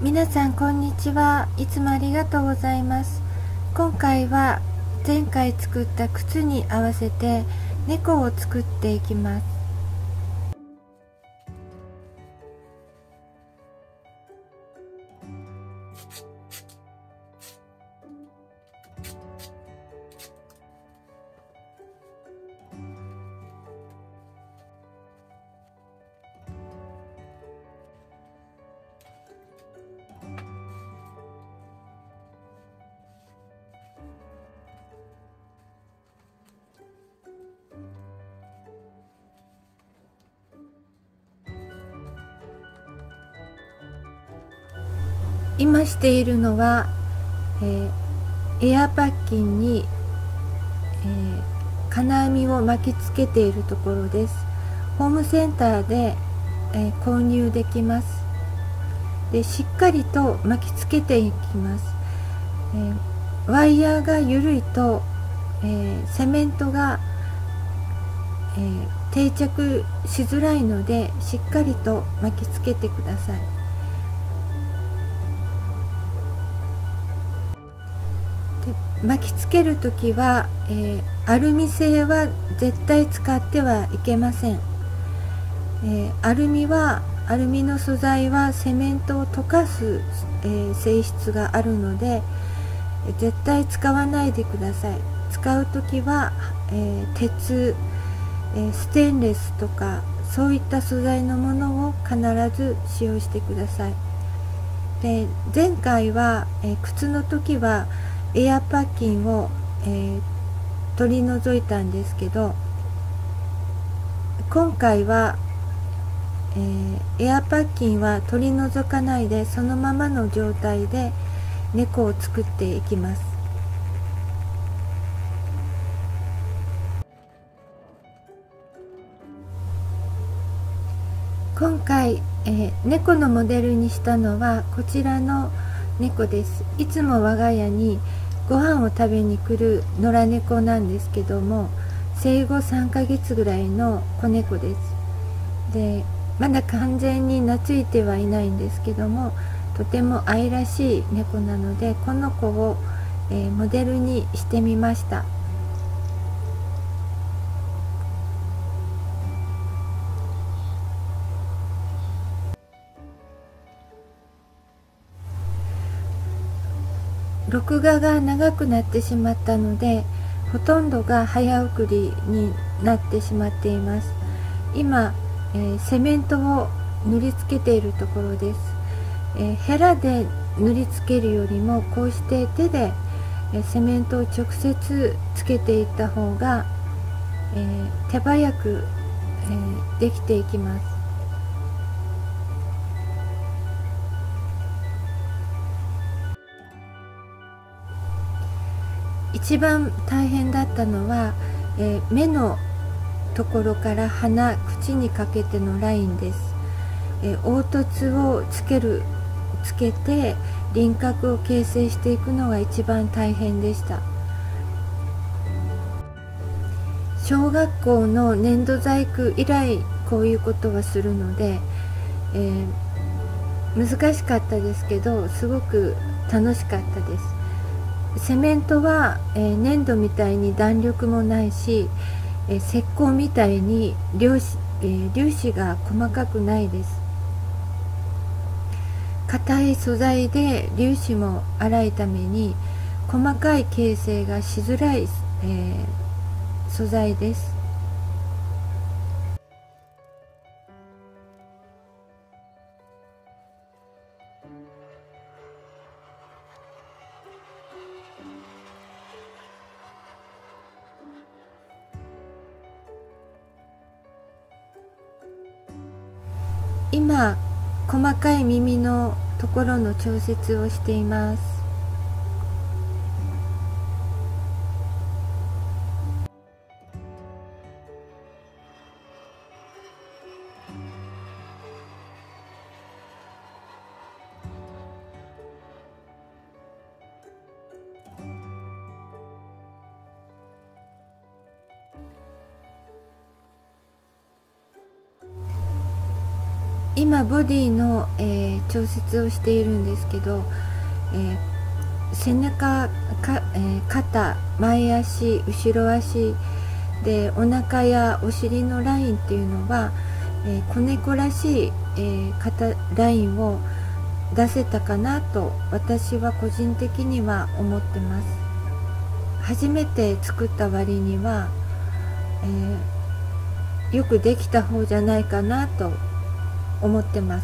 皆さんこんにちは。いつもありがとうございます。今回は前回作った靴に合わせて猫を作っていきます。今しているのは、エアパッキンに、金網を巻きつけているところです。ホームセンターで、購入できます。で、しっかりと巻きつけていきます。ワイヤーが緩いと、セメントが、定着しづらいので、しっかりと巻きつけてください。巻きつけるときは、アルミ製は絶対使ってはいけません。アルミの素材はセメントを溶かす、性質があるので、絶対使わないでください。使うときは、鉄、ステンレスとかそういった素材のものを必ず使用してください。で、前回は、靴の時はエアパッキンを、取り除いたんですけど、今回は、エアパッキンは取り除かないでそのままの状態で猫を作っていきます。今回、猫のモデルにしたのはこちらの猫です。いつも我が家にご飯を食べに来る野良猫なんですけども、生後3ヶ月ぐらいの子猫です。で、まだ完全に懐いてはいないんですけども、とても愛らしい猫なので、この子を、モデルにしてみました。録画が長くなってしまったので、ほとんどが早送りになってしまっています。今、セメントを塗りつけているところです。ヘラで塗りつけるよりもこうして手で、セメントを直接つけていった方が、手早く、できていきます。一番大変だったのは、目のところから鼻、口にかけてのラインです。凹凸をつけて輪郭を形成していくのが一番大変でした。小学校の粘土細工以来こういうことはするので、難しかったですけど、すごく楽しかったです。セメントは、粘土みたいに弾力もないし、石膏みたいに粒子が細かくないです。硬い素材で粒子も粗いために細かい形成がしづらい、素材です。今、細かい耳のところの調節をしています。 今ボディの、調節をしているんですけど、背中肩、前足、後ろ足でお腹やお尻のラインっていうのは、子猫らしい、肩ラインを出せたかなと私は個人的には思ってます。初めて作った割には、よくできた方じゃないかなと思ってます。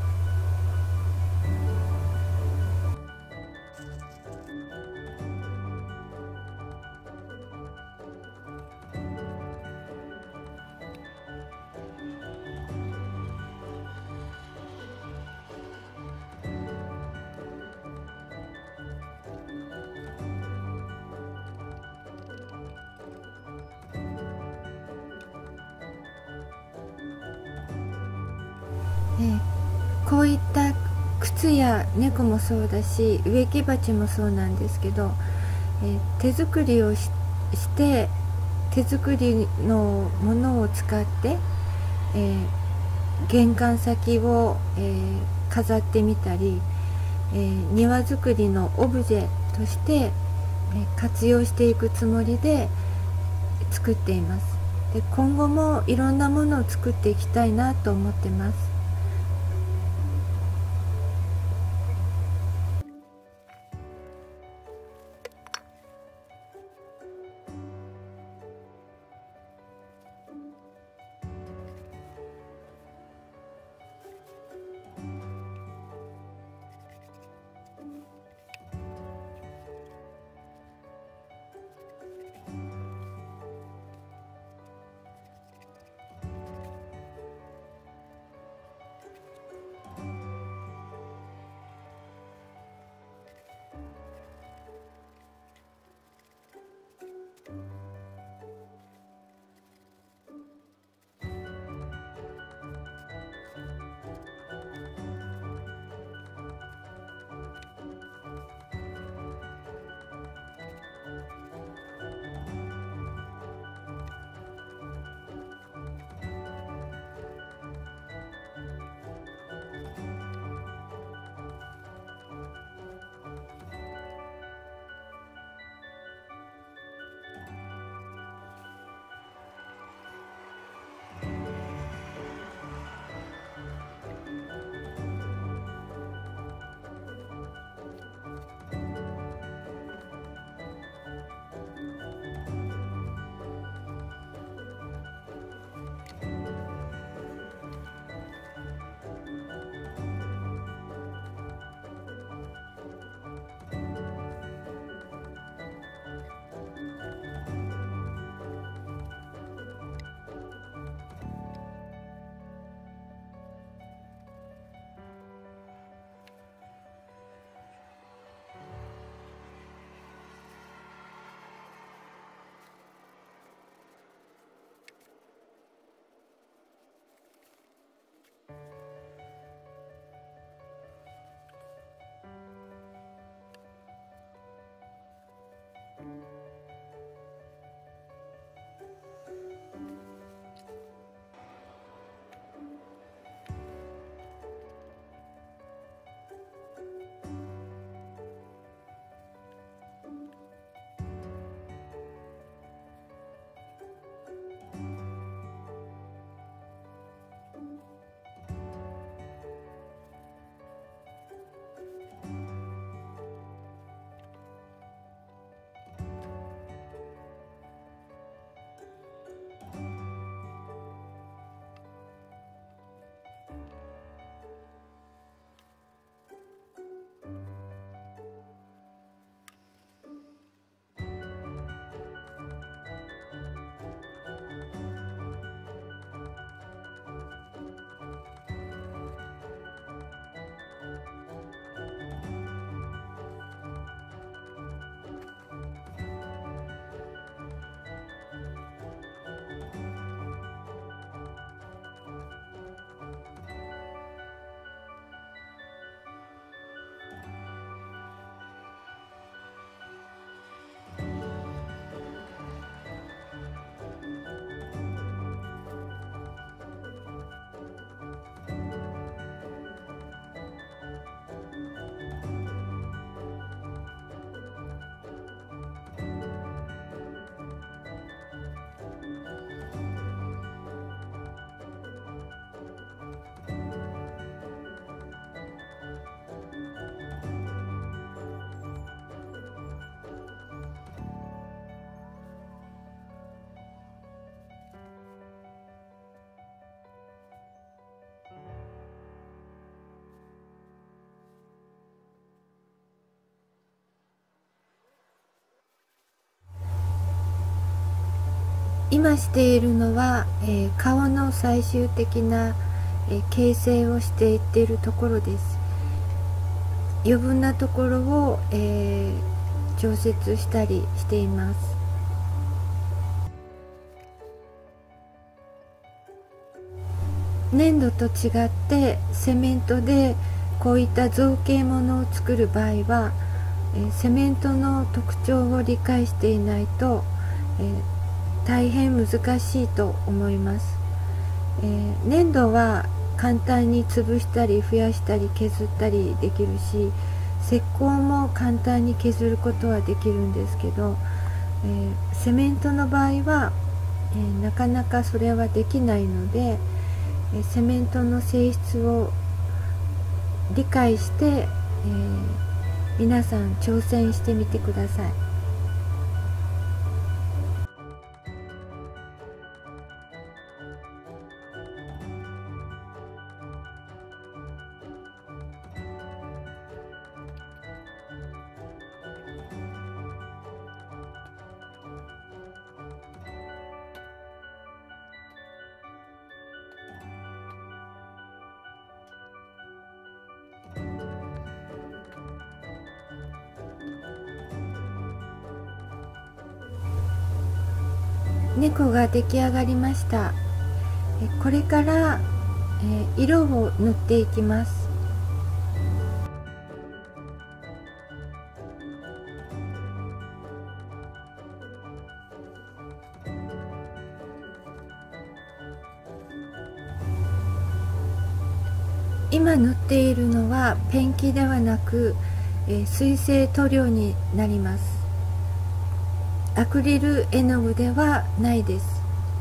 こういった靴や猫もそうだし植木鉢もそうなんですけど、手作りをして手作りのものを使って、玄関先を、飾ってみたり、庭作りのオブジェとして、活用していくつもりで作っています。で、今後もいろんなものを作っていきたいなと思ってます。 今しているのは、顔の最終的な、形成をしていっているところです。余分なところを、調節したりしています。粘土と違ってセメントでこういった造形物を作る場合は、セメントの特徴を理解していないと、大変難しいと思います。粘土は簡単に潰したり増やしたり削ったりできるし、石膏も簡単に削ることはできるんですけど、セメントの場合は、なかなかそれはできないので、セメントの性質を理解して、皆さん挑戦してみてください。猫が出来上がりました。これから、色を塗っていきます。今塗っているのはペンキではなく、水性塗料になります。アクリル絵の具ではないです。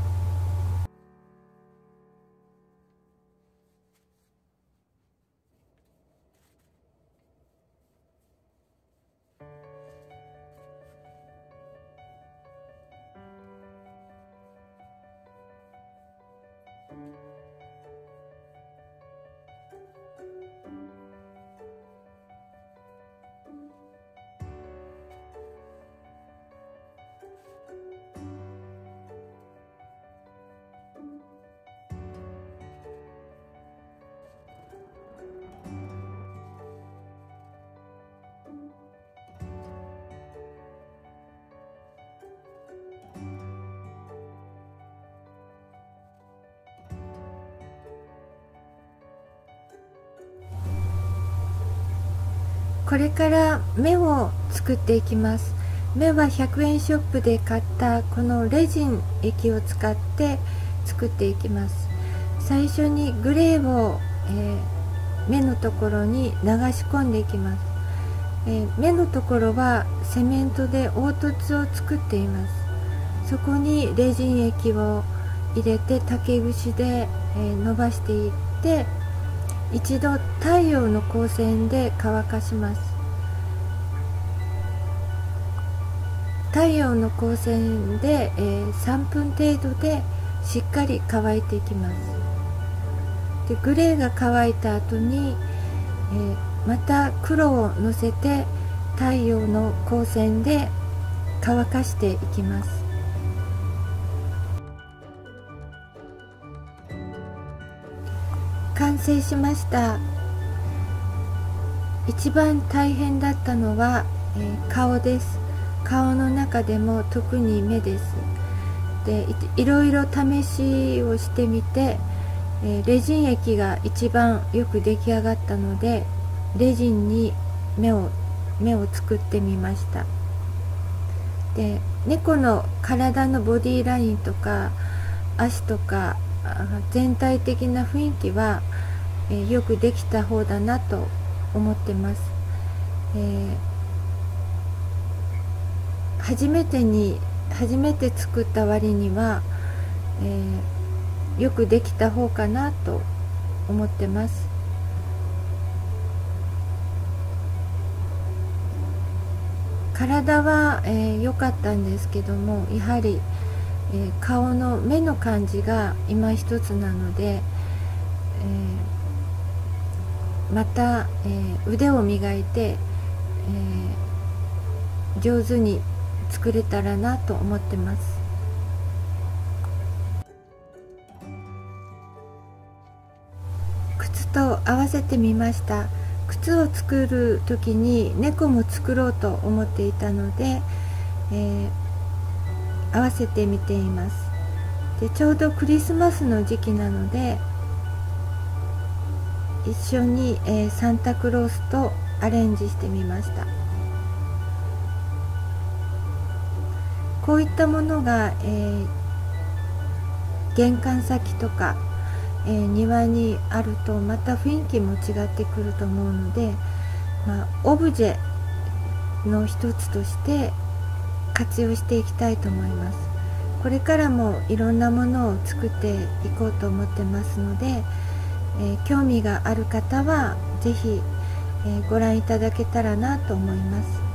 これから目を作っていきます。目は100円ショップで買ったこのレジン液を使って作っていきます。最初にグレーを、目のところに流し込んでいきます。目のところはセメントで凹凸を作っています。そこにレジン液を入れて竹串で、伸ばしていって、一度太陽の光線で乾かします。太陽の光線で、3分程度でしっかり乾いていきます。でグレーが乾いた後に、また黒をのせて太陽の光線で乾かしていきます。完成しました。一番大変だったのは、顔です。顔の中でも特に目です。でいろいろ試しをしてみて、レジン液が一番よく出来上がったので、レジンに目を作ってみました。で猫の体のボディラインとか足とか全体的な雰囲気は、よくできた方だなと思ってます。初めて作った割には、よくできた方かなと思ってます。体は良かったんですけども、やはり顔の目の感じが今一つなので、また腕を磨いて上手に作れたらなと思ってます。 と合わせてみました。靴を作る時に猫も作ろうと思っていたので、合わせてみています。でちょうどクリスマスの時期なので、一緒に、サンタクロースとアレンジしてみました。こういったものが、玄関先とか、庭にあるとまた雰囲気も違ってくると思うので、オブジェの一つとして活用していきたいと思います。これからもいろんなものを作っていこうと思ってますので、興味がある方はぜひ、ご覧いただけたらなと思います。